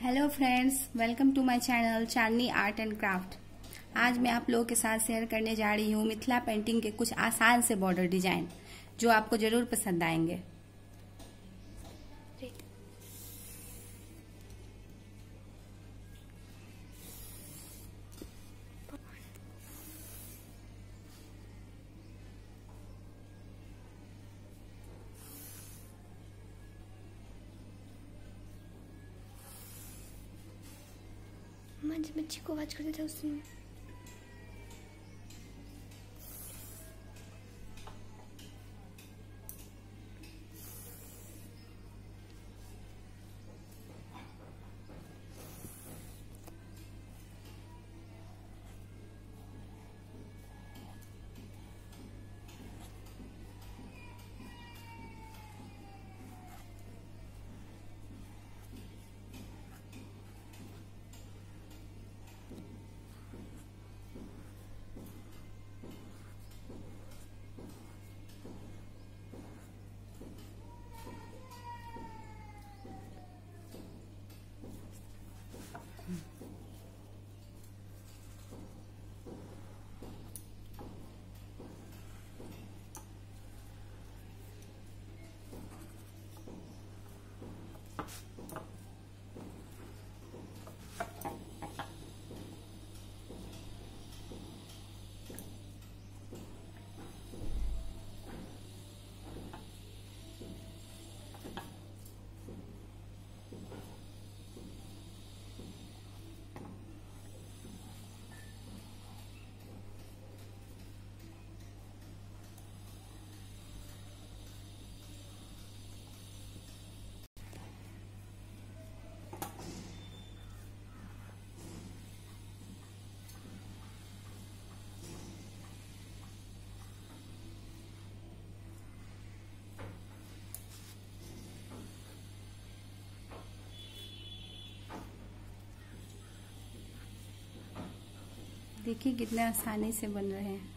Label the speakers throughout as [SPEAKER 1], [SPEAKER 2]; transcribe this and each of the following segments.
[SPEAKER 1] Hello friends, welcome to my channel Chandni art and craft. आज मैं आप लोगों के साथ शेयर करने जा रही हूँ मिथिला पेंटिंग के कुछ आसान से बॉर्डर डिजाइन जो आपको जरूर पसंद आएंगे।
[SPEAKER 2] जब बच्ची को आवाज करते थे उस दिन
[SPEAKER 1] देखिए कितने आसानी से बन रहे हैं।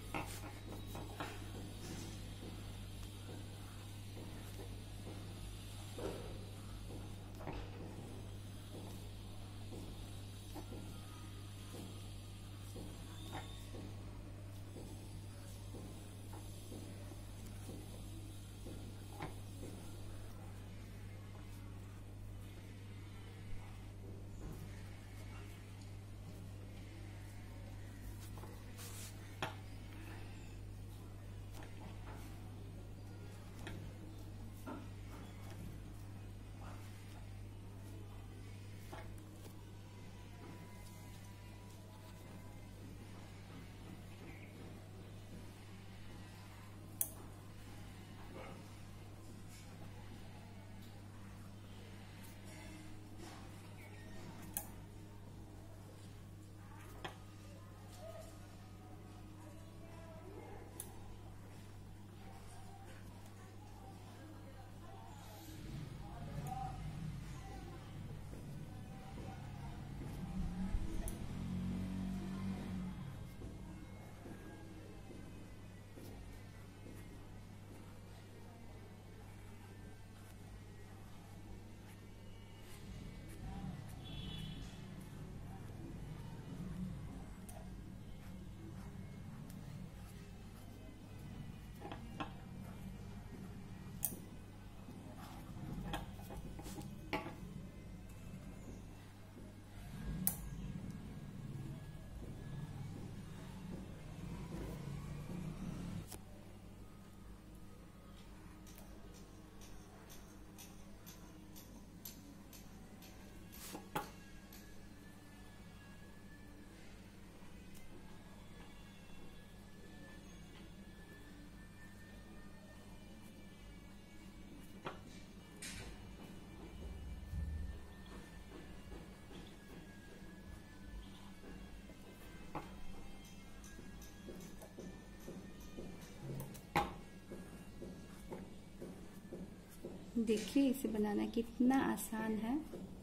[SPEAKER 1] देखिए इसे बनाना कितना आसान है।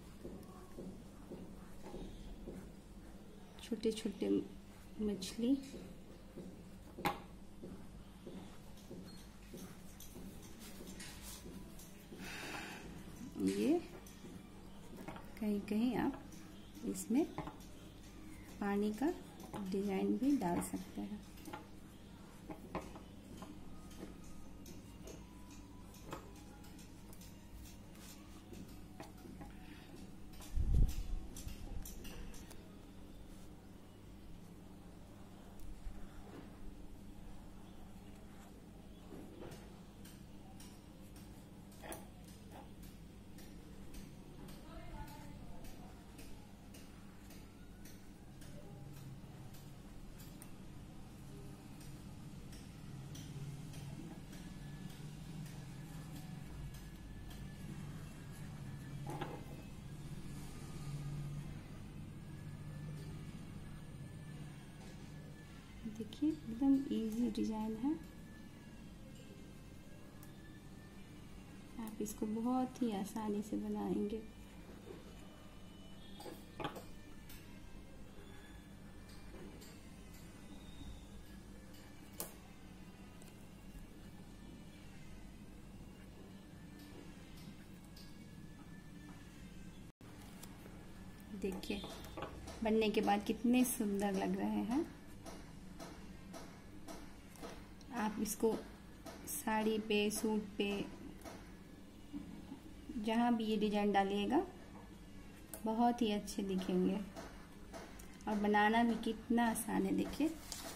[SPEAKER 1] छोटे छोटे मछली ये कहीं कहीं आप इसमें पानी का डिजाइन भी डाल सकते हैं। देखिए एकदम इजी डिजाइन है। आप इसको बहुत ही आसानी से बनाएंगे। देखिए बनने के बाद कितने सुंदर लग रहे हैं। आप इसको साड़ी पे, सूट पे, जहाँ भी ये डिजाइन डालिएगा बहुत ही अच्छे दिखेंगे। और बनाना भी कितना आसान है। देखिए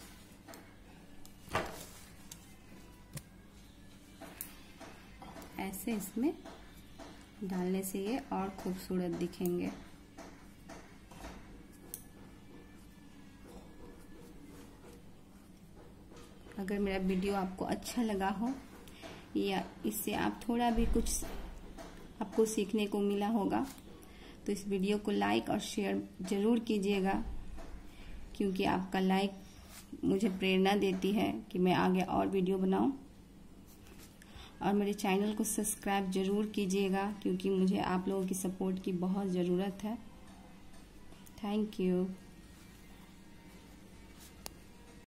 [SPEAKER 1] ऐसे इसमें डालने से ये और खूबसूरत दिखेंगे। अगर मेरा वीडियो आपको अच्छा लगा हो या इससे आप थोड़ा भी कुछ आपको सीखने को मिला होगा तो इस वीडियो को लाइक और शेयर ज़रूर कीजिएगा, क्योंकि आपका लाइक मुझे प्रेरणा देती है कि मैं आगे और वीडियो बनाऊं। और मेरे चैनल को सब्सक्राइब ज़रूर कीजिएगा, क्योंकि मुझे आप लोगों की सपोर्ट की बहुत ज़रूरत है। Thank you.